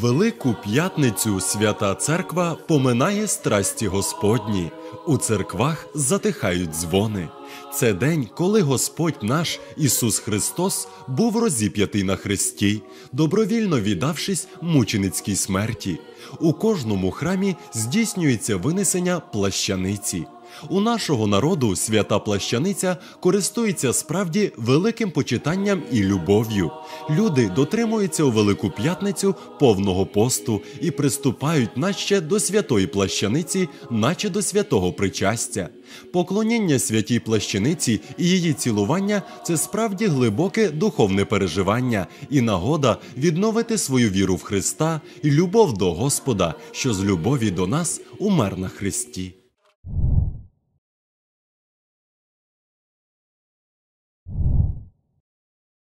Велику П'ятницю Свята Церква поминає страсті Господні. У церквах затихають дзвони. Це день, коли Господь наш Ісус Христос був розіп'ятий на хресті, добровільно віддавшись мученицькій смерті. У кожному храмі здійснюється винесення плащаниці. У нашого народу свята плащаниця користується справді великим почитанням і любов'ю. Люди дотримуються у Велику П'ятницю повного посту і приступають наче до святої плащаниці, наче до святого причастя. Поклоніння святій плащаниці і її цілування – це справді глибоке духовне переживання і нагода відновити свою віру в Христа і любов до Господа, що з любові до нас умер на хресті.